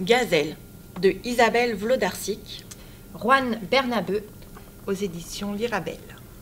Gazelle de Isabelle Wlodarczyk, Juan Bernabeu, aux éditions Lirabelle.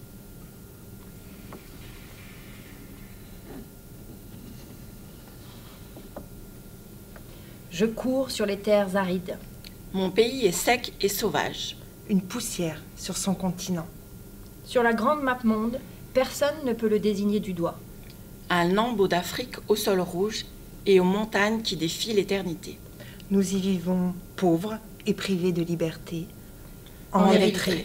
Je cours sur les terres arides. Mon pays est sec et sauvage. Une poussière sur son continent. Sur la grande map monde, personne ne peut le désigner du doigt. Un lambeau d'Afrique au sol rouge et aux montagnes qui défient l'éternité. Nous y vivons pauvres et privés de liberté. En Érythrée.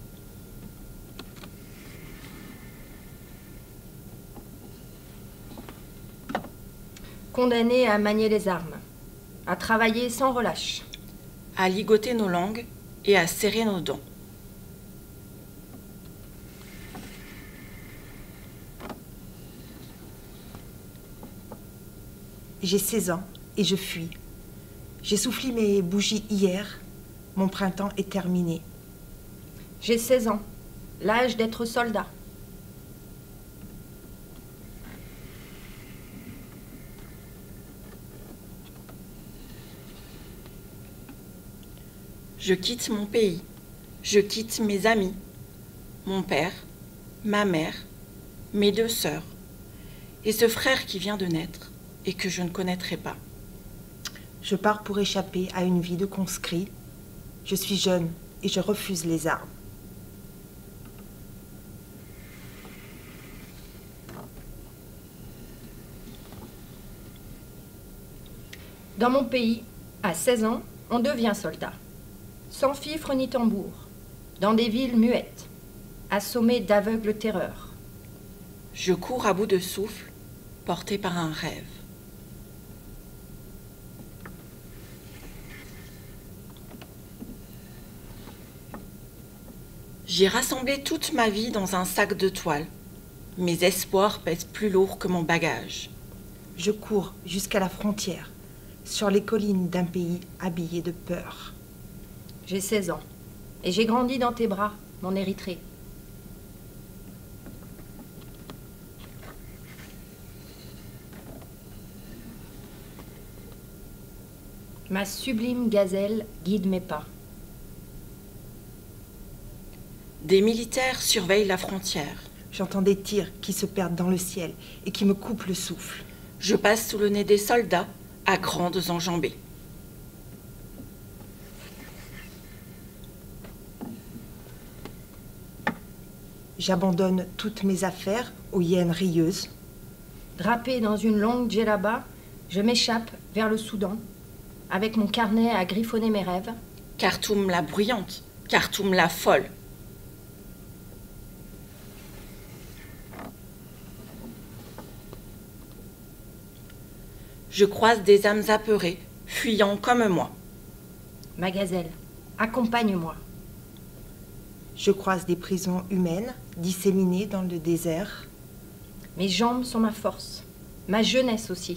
Condamnés à manier les armes, à travailler sans relâche, À ligoter nos langues et à serrer nos dents. J'ai 16 ans et je fuis. J'ai soufflé mes bougies hier. Mon printemps est terminé. J'ai 16 ans, l'âge d'être soldat. Je quitte mon pays, je quitte mes amis, mon père, ma mère, mes 2 sœurs, et ce frère qui vient de naître et que je ne connaîtrai pas. Je pars pour échapper à une vie de conscrit. Je suis jeune et je refuse les armes. Dans mon pays, à 16 ans, on devient soldat. Sans fifre ni tambour, dans des villes muettes, assommées d'aveugles terreurs. Je cours à bout de souffle, porté par un rêve. J'ai rassemblé toute ma vie dans un sac de toile. Mes espoirs pèsent plus lourd que mon bagage. Je cours jusqu'à la frontière, sur les collines d'un pays habillé de peur. J'ai 16 ans, et j'ai grandi dans tes bras, mon Érythrée. Ma sublime gazelle guide mes pas. Des militaires surveillent la frontière. J'entends des tirs qui se perdent dans le ciel et qui me coupent le souffle. Je passe sous le nez des soldats à grandes enjambées. J'abandonne toutes mes affaires aux hyènes rieuses. Drapée dans une longue djellaba, je m'échappe vers le Soudan, avec mon carnet à griffonner mes rêves. Khartoum la bruyante, Khartoum la folle. Je croise des âmes apeurées, fuyant comme moi. Ma gazelle, accompagne-moi. Je croise des prisons humaines disséminées dans le désert. Mes jambes sont ma force, ma jeunesse aussi.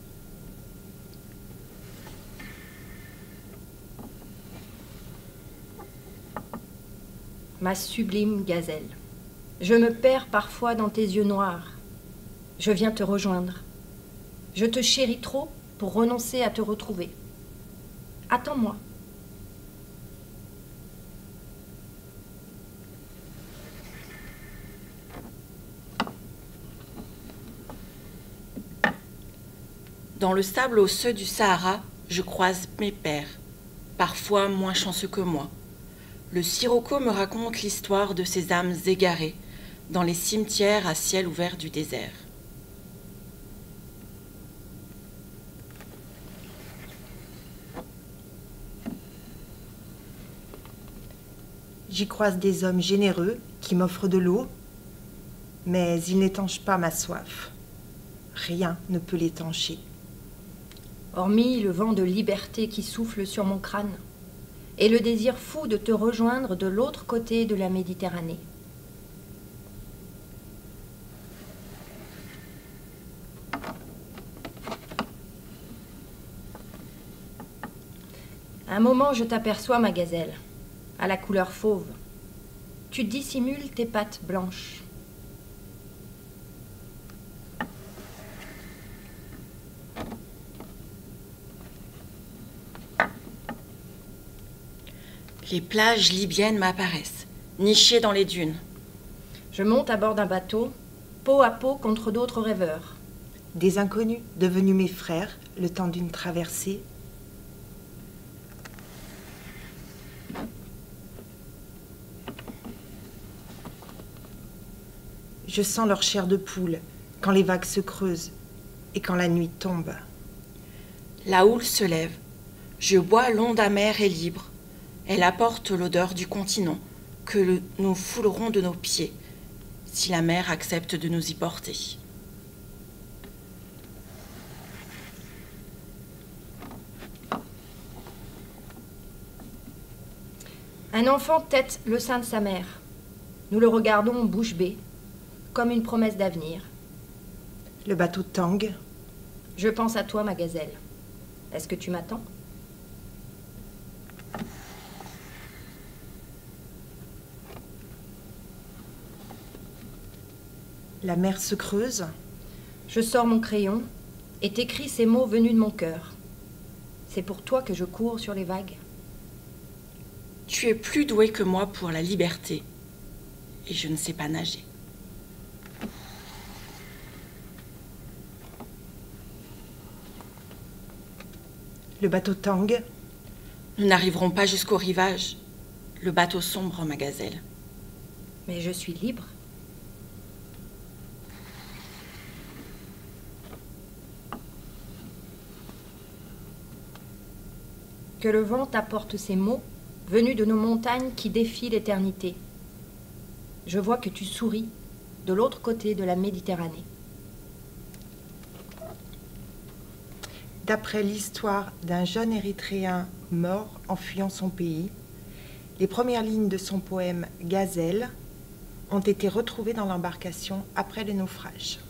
Ma sublime gazelle, je me perds parfois dans tes yeux noirs. Je viens te rejoindre. Je te chéris trop pour renoncer à te retrouver. Attends-moi. Dans le sable osseux du Sahara, je croise mes pères, parfois moins chanceux que moi. Le sirocco me raconte l'histoire de ces âmes égarées dans les cimetières à ciel ouvert du désert. J'y croise des hommes généreux qui m'offrent de l'eau, mais ils n'étanchent pas ma soif. Rien ne peut l'étancher. Hormis le vent de liberté qui souffle sur mon crâne, et le désir fou de te rejoindre de l'autre côté de la Méditerranée. Un moment, je t'aperçois, ma gazelle, à la couleur fauve. Tu dissimules tes pattes blanches. Les plages libyennes m'apparaissent, nichées dans les dunes. Je monte à bord d'un bateau, peau à peau contre d'autres rêveurs. Des inconnus devenus mes frères, le temps d'une traversée. Je sens leur chair de poule quand les vagues se creusent et quand la nuit tombe. La houle se lève. Je bois l'onde amère et libre. Elle apporte l'odeur du continent que nous foulerons de nos pieds si la mer accepte de nous y porter. Un enfant tète le sein de sa mère. Nous le regardons bouche bée, comme une promesse d'avenir. Le bateau tangue. Je pense à toi, ma gazelle. Est-ce que tu m'attends ? La mer se creuse. Je sors mon crayon et t'écris ces mots venus de mon cœur. C'est pour toi que je cours sur les vagues. Tu es plus doué que moi pour la liberté et je ne sais pas nager. Le bateau tangue. Nous n'arriverons pas jusqu'au rivage. Le bateau sombre, ma gazelle. Mais je suis libre. Que le vent t'apporte ces mots venus de nos montagnes qui défient l'éternité. Je vois que tu souris de l'autre côté de la Méditerranée. D'après l'histoire d'un jeune Érythréen mort en fuyant son pays, les premières lignes de son poème « Gazelle » ont été retrouvées dans l'embarcation après le naufrage.